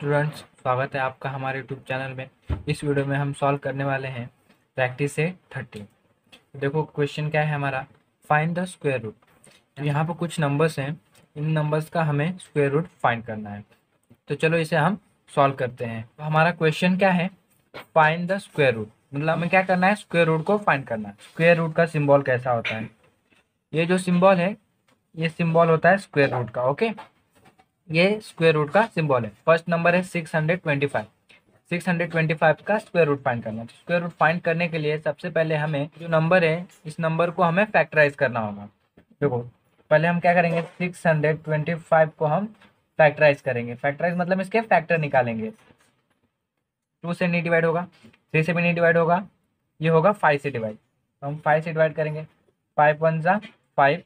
Students, स्वागत है आपका हमारे यूट्यूब चैनल में। इस वीडियो में हम सॉल्व करने वाले हैं प्रैक्टिस से 30। देखो क्वेश्चन क्या है हमारा, फाइंड द स्क्वायर रूट। तो यहाँ पर कुछ नंबर्स हैं, इन नंबर्स का हमें स्क्वायर रूट फाइंड करना है। तो चलो इसे हम सॉल्व करते हैं। तो हमारा क्वेश्चन क्या है, फाइंड द स्क्वायर रूट, मतलब हमें क्या करना है, स्क्वायर रूट को फाइंड करना है। स्क्वायर रूट का सिंबल कैसा होता है, ये जो सिंबल है ये सिंबल होता है स्क्वायर रूट का। ओके, ये स्क्वायर रूट का सिंबल है। फर्स्ट नंबर है 625। 625 का स्क्वायर रूट फाइंड करना है। तो स्क्वायर रूट फाइंड करने के लिए सबसे पहले हमें जो नंबर है, इस नंबर को हमें फैक्टराइज करना होगा। देखो पहले हम क्या करेंगे, 625 को हम फैक्टराइज करेंगे। फैक्टराइज मतलब इसके फैक्टर निकालेंगे। 2 से नहीं डिवाइड होगा, 3 से भी नहीं डिवाइड होगा, ये होगा 5 से डिवाइड। तो हम 5 से डिवाइड करेंगे। 5 1 जा 5,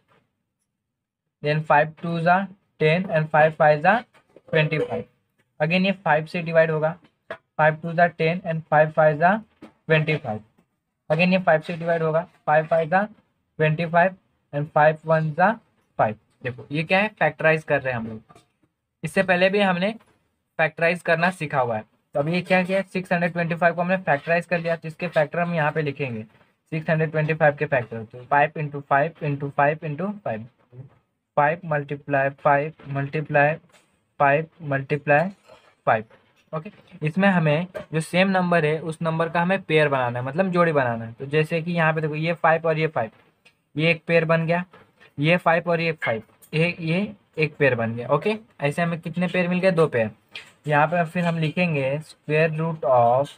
देन 5 2 जा 10 एंड 5 5 जा 25। अगेन ये 5 से डिवाइड होगा। 5 2 जा 10 एंड 5 5 जा 25। अगेन ये 5 से डिवाइड होगा। 5 5 जा 25 एंड 5 1 जा 5। देखो ये क्या है, फैक्टराइज कर रहे हैं हम लोग। इससे पहले भी हमने फैक्टराइज करना सीखा हुआ है। तो अभी ये क्या किया, 625 को हमने फैक्टराइज कर लिया। तो इसके फैक्टर हम यहाँ पे लिखेंगे, 625 के फैक्टर। तो 5 into 5 into 5 into 5, 5 multiply 5 multiply 5 multiply 5। Okay, इसमें हमें जो सेम नंबर है उस नंबर का हमें पेयर बनाना है, मतलब जोड़ी बनाना है। तो जैसे कि यहाँ पे देखो, ये 5 और ये 5, ये एक पेयर बन गया। ये 5 और ये 5, ये एक पेयर बन गया। ओके, ऐसे हमें कितने पेयर मिल गए, 2 पेयर। यहाँ पे फिर हम लिखेंगे square root of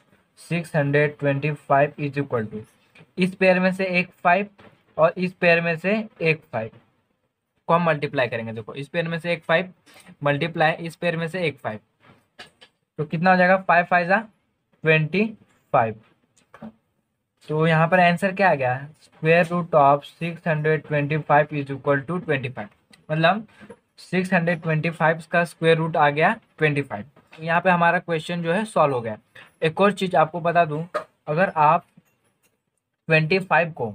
625 is equal to, इस पेयर में से एक 5 और इस पेयर में से एक 5 को हम मल्टीप्लाई करेंगे। देखो इस पेयर में से एक 5 मल्टीप्लाई इस पेयर में से एक 5, तो कितना हो जाएगा, 5 5 जा 25। तो यहाँ पर आंसर क्या आ गया, square root of 625 is equal to 25। मतलब 625 का स्क्वायर रूट आ गया 25। यहाँ पे हमारा क्वेश्चन जो है सॉल्व हो गया। एक और चीज़ आपको बता दूं, अगर आप 25 को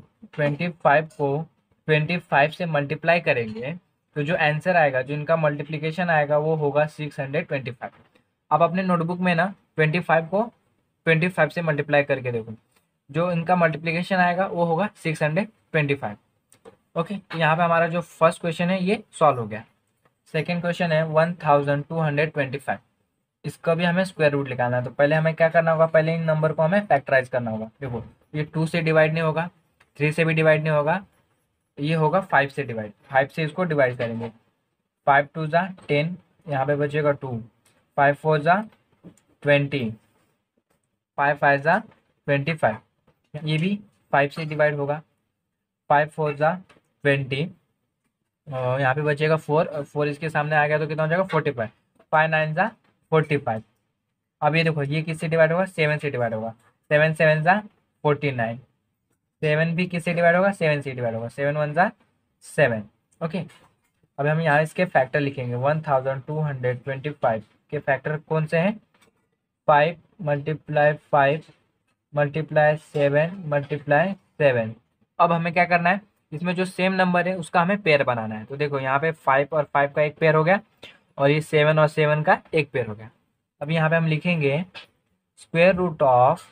25 से मल्टीप्लाई करेंगे तो जो आंसर आएगा, जो इनका मल्टीप्लिकेशन आएगा, वो होगा 625। आप अपने नोटबुक में ना 25 को 25 से मल्टीप्लाई करके देखो, जो इनका मल्टीप्लिकेशन आएगा वो होगा 625। ओके, तो यहाँ पे हमारा जो फर्स्ट क्वेश्चन है ये सॉल्व हो गया। सेकेंड क्वेश्चन है 1225। इसका भी हमें स्क्वायर रूट निकालना है। तो पहले हमें क्या करना होगा, पहले इन नंबर को हमें फैक्टराइज करना होगा। देखो ये 2 से डिवाइड नहीं होगा, 3 से भी डिवाइड नहीं होगा, ये होगा 5 से डिवाइड। 5 से इसको डिवाइड करेंगे। 5 2 जा 10, यहाँ पे बचेगा 2। 5 4 जा 20, 5 5 जा 25। ये भी 5 से डिवाइड होगा। 5 4 जा 20, और यहाँ पे बचेगा 4, और 4 इसके सामने आ गया तो कितना हो जाएगा, 45। 5 9 जा 45। अब ये देखो, ये किससे डिवाइड होगा, 7 से डिवाइड होगा। 7 7 जा 49। 7 भी किससे डिवाइड होगा, 7 से डिवाइड होगा। 7 1 जा 7। ओके, अब हम यहाँ इसके फैक्टर लिखेंगे। 1225 के फैक्टर कौन से हैं, 5 मल्टीप्लाई 5 मल्टीप्लाई 7 मल्टीप्लाई 7। अब हमें क्या करना है, इसमें जो सेम नंबर है उसका हमें पेयर बनाना है। तो देखो यहाँ पे 5 और 5 का एक पेयर हो गया, और ये 7 और 7 का एक पेयर हो गया। अब यहाँ पे हम लिखेंगे square root of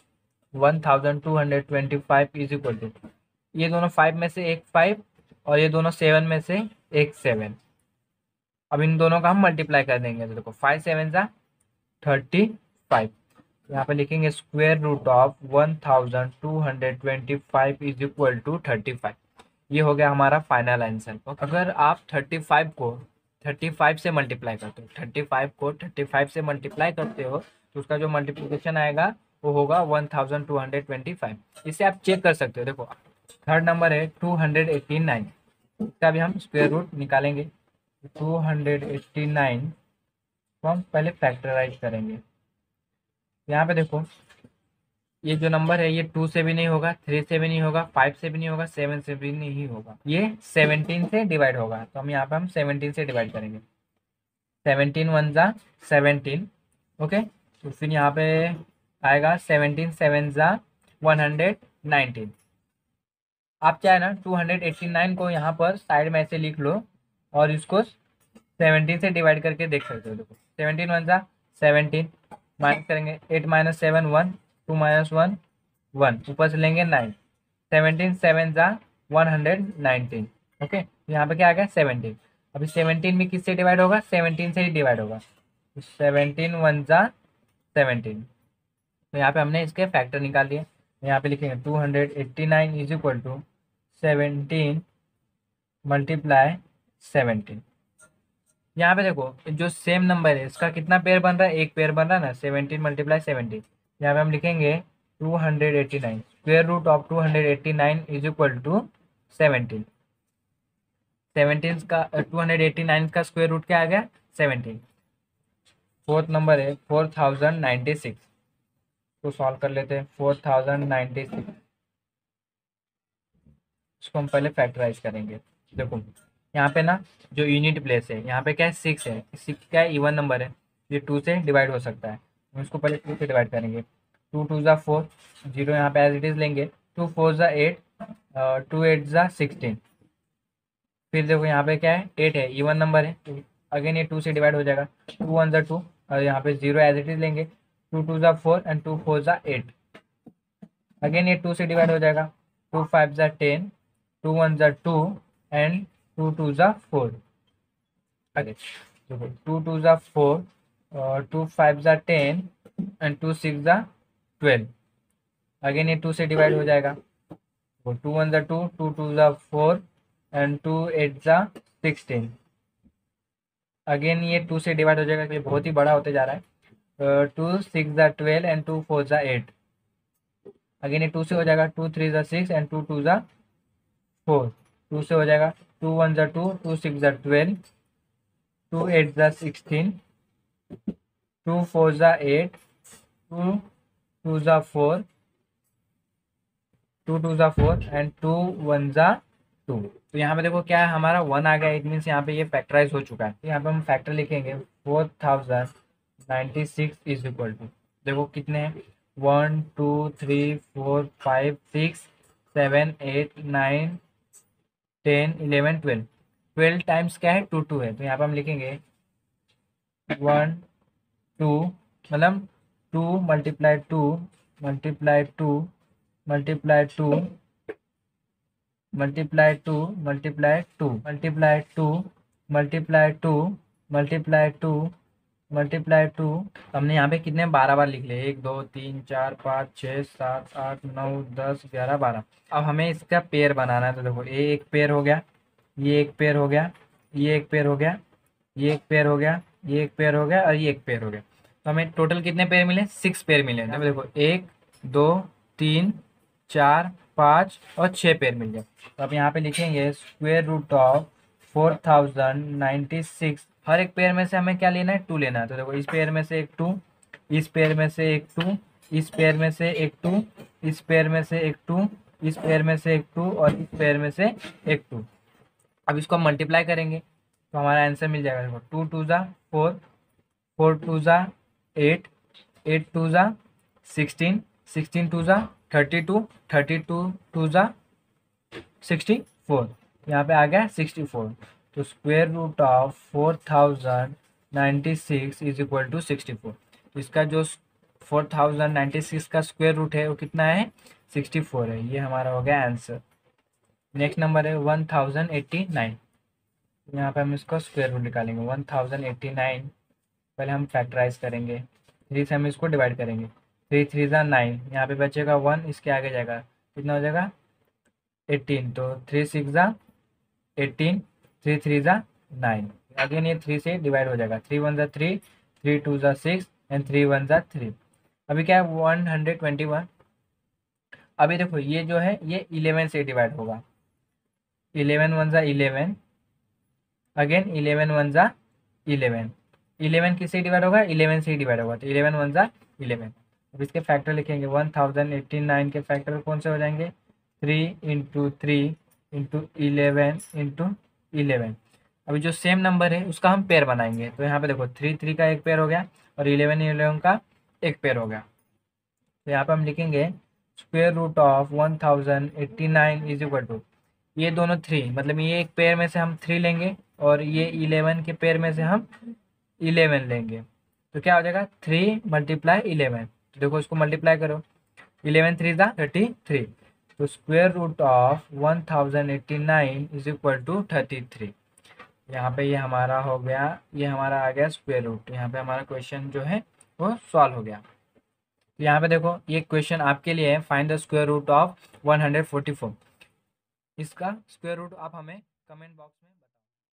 1225 is equal to, ये दोनों 5 में से एक 5 और ये दोनों 7 में से एक 7। अब इन दोनों का हम मल्टीप्लाई कर देंगे। तो देखो 5 7 जा 35। यहाँ पे लिखेंगे square root of 1225 is equal to 35। ये हो गया हमारा फाइनल आंसर। अगर आप 35 को 35 से मल्टीप्लाई करते हो, 35 को 35 से मल्टीप्लाई करते हो, तो उसका जो मल्टीप्लिकेशन आएगा वो होगा 1225। इसे आप चेक कर सकते हो। देखो थर्ड नंबर है 289, इसका भी हम स्क्वायर रूट निकालेंगे। 289 को हम पहले फैक्टराइज करेंगे। यहाँ पे देखो, ये जो नंबर है ये 2 से भी नहीं होगा, 3 से भी नहीं होगा, 5 से भी नहीं होगा, 7 से भी नहीं होगा, ये 17 से डिवाइड होगा। तो हम यहाँ पे हम 17 से डिवाइड करेंगे। 17 1 जा 17। ओके, तो फिर यहाँ पे आएगा 17 7 जा 119। आप चाहे ना 289 को यहाँ पर साइड में ऐसे लिख लो और इसको 17 से डिवाइड करके देख सकते हो। देखो 17 1 जा 17 माइनस करेंगे 8 माइनस 7 1, 2 माइनस 1 1, ऊपर से लेंगे 9, 17 7 जा 119। ओके, यहाँ पे क्या आ गया 17। अभी 17 भी किससे डिवाइड होगा, 17 से ही डिवाइड होगा। 17 1 जा 17। तो यहाँ पे हमने इसके फैक्टर निकाल लिए। यहाँ पे लिखेंगे 289 इज इक्वल टू 17 मल्टीप्लाई 17। यहाँ पे देखो जो सेम नंबर है इसका कितना पेयर बन रहा है, एक पेयर बन रहा है ना, 17 मल्टीप्लाई 17। यहाँ पे हम लिखेंगे 289, square root of 289 is equal to 17। 17 का 289 का स्क्वायर रूट क्या आ गया 17। फोर्थ नंबर है 4096, तो सॉल्व कर लेते हैं। 4096 इसको हम पहले फैक्टराइज करेंगे। देखो यहाँ पे ना जो यूनिट प्लेस है यहाँ पे क्या है 6 है, 6 क्या है इवन नंबर है, ये 2 से डिवाइड हो सकता है। हम इसको पहले 2 से डिवाइड करेंगे। 2 2 ज़ा 4, 0 यहाँ पे एज इट इज़ लेंगे। 2 4 ज़ा 8, 2 8 ज़ा 16। फिर देखो यहाँ पे क्या है 8 है, इवन नंबर है, तो अगेन ये 2 से डिवाइड हो जाएगा। 2 1 ज़ा 2 और यहाँ पे 0 एज इट इज़ लेंगे। 2 2 ज़ा 4 एंड 2 4 ज़ा 8, अगेन ये 2 से डिवाइड हो जाएगा। 2 5 ज़ा 10, 2 1 ज़ा 2 एंड 2 2 ज़ा 4। अगेन देखो 2 2 ज़ा 4 और 2 5 ज़ा 10 एंड 2 6 ज़ा 12, अगेन ये 2 से डिवाइड हो जाएगा। तो 2 1 ज़ा 2, 2 2 ज़ा 4 एंड 2 8 ज़ा 16, अगेन ये 2 से डिवाइड हो जाएगा क्योंकि बहुत ही बड़ा होते जा रहा है। 2 6 ज़ा 12 एंड 2 4 ज़ा 8, अगेन ये 2 से हो जाएगा। 2 3 ज़ा 6 एंड 2 2 ज़ा 4, 2 से हो जाएगा। 2 1 ज़ा 2, 2 6 ज़ा 12, 2 8 ज़ा 16, 2 4 ज़ा 8, 2 2 ज़ा 4, 2 2 ज़ा 4 एंड 2 1 ज़ा 2। तो यहाँ पे देखो क्या है हमारा 1 आ गया, इट मीन्स यहाँ पे ये फैक्टराइज हो चुका है। तो यहाँ पे हम फैक्टर लिखेंगे 4096 इज इक्वल टू, देखो कितने हैं 1 2 3 4 5 6 7 8 9 10 11 12, 12 टाइम्स क्या है 2 2 है। तो यहाँ पे हम लिखेंगे 1 2 मतलब 2 multiply 2 multiply 2 multiply 2 multiply 2 multiply 2 multiply 2 multiply 2 multiply 2 multiply 2। हमने यहाँ पे कितने 12 बार लिख लिए, 1 2 3 4 5 6 7 8 9 10 11 12। अब हमें इसका पेयर बनाना है। तो देखो ये एक पेयर हो गया, ये एक पेयर हो गया, ये एक पेयर हो गया, ये एक पेयर हो गया, ये एक पेयर हो गया और ये एक पेयर हो गया। तो हमें टोटल कितने पेयर मिले 6 पेयर मिले। तो देखो 1 2 3 4 5 और 6 पेयर मिल गए। तो अब यहाँ पे लिखेंगे स्क्वायर रूट ऑफ 4096। हर एक पेयर में से हमें क्या लेना है 2 लेना है। तो देखो इस पेयर में से एक 2, इस पेयर में से एक 2, इस पेयर में से एक 2, इस पेयर में से एक 2, इस पेयर में से एक 2 और इस पेयर में से एक 2। अब इसको हम मल्टीप्लाई करेंगे तो हमारा आंसर मिल जाएगा। देखो 2 2 ज़ा 4, 4 2 ज़ा 8, 8 2 ज़ा 16, 16 2 ज़ा 32, 32 2 ज़ा 64, यहाँ पे आ गया 64। तो square root of 4096 is equal to 64। तो इसका जो 4096 का स्क्वायर रूट है वो कितना है 64 है। ये हमारा हो गया आंसर। नेक्स्ट नंबर है 1089। यहाँ पे हम इसका स्क्वायर रूट निकालेंगे 1089। पहले हम फैक्टराइज करेंगे, 3 से हम इसको डिवाइड करेंगे। 3 3 ज़ा 9, यहाँ पे बचेगा 1, इसके आगे जाएगा कितना हो जाएगा 18। तो 3 6 ज़ा 18, 3 3 ज़ा 9, अगेन ये 3 से डिवाइड हो जाएगा। 3 1 ज़ा 3, 3 2 ज़ा 6 एंड 3 1 ज़ा 3। अभी क्या है 121। अभी देखो ये जो है ये 11 से डिवाइड होगा। 11 1 ज़ा 11, अगेन 11 1 ज़ा 11, 11 किससे डिवाइड होगा 11 से ही डिवाइड होगा। तो 11 1 ज़ा 11। अब इसके फैक्टर लिखेंगे 1089 के फैक्टर कौन से हो जाएंगे 3 इंटू 3 इंटू 11 इंटू 11। अभी जो सेम नंबर है उसका हम पेयर बनाएंगे। तो यहाँ पे देखो 3 3 का एक पेयर हो गया और 11 11 का एक पेयर हो गया। तो यहाँ पे हम लिखेंगे square root of 1089 is equal to, ये दोनों 3 मतलब ये एक पेयर में से हम 3 लेंगे और ये 11 के पेयर में से हम 11 लेंगे। तो क्या हो जाएगा 3 × 11। तो देखो इसको मल्टीप्लाई करो, 11 3 ज़ा 33। तो square root of 1089 is equal to 33। यहाँ पे ये हमारा हो गया, ये हमारा आ गया स्क्वायर रूट। यहाँ पे हमारा क्वेश्चन जो है वो सॉल्व हो गया। तो यहाँ पे देखो ये क्वेश्चन आपके लिए है, find the square root of 144। इसका स्क्वायर रूट आप हमें कमेंट बॉक्स में